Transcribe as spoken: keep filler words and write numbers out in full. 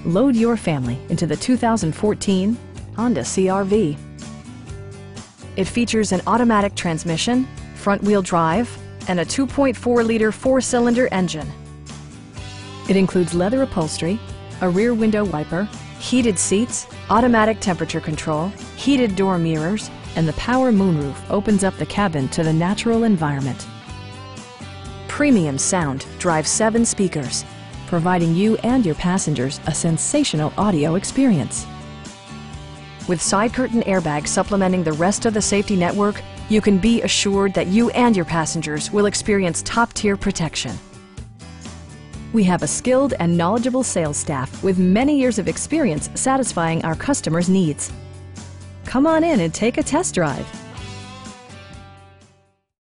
Load your family into the two thousand fourteen Honda C R V. It features an automatic transmission, front-wheel drive, and a two point four liter four-cylinder engine. It includes leather upholstery, a rear window wiper, heated seats, automatic temperature control, heated door mirrors, and the power moonroof opens up the cabin to the natural environment. Premium sound drives seven speakers, providing you and your passengers a sensational audio experience. With side curtain airbags supplementing the rest of the safety network, you can be assured that you and your passengers will experience top-tier protection. We have a skilled and knowledgeable sales staff with many years of experience satisfying our customers' needs. Come on in and take a test drive.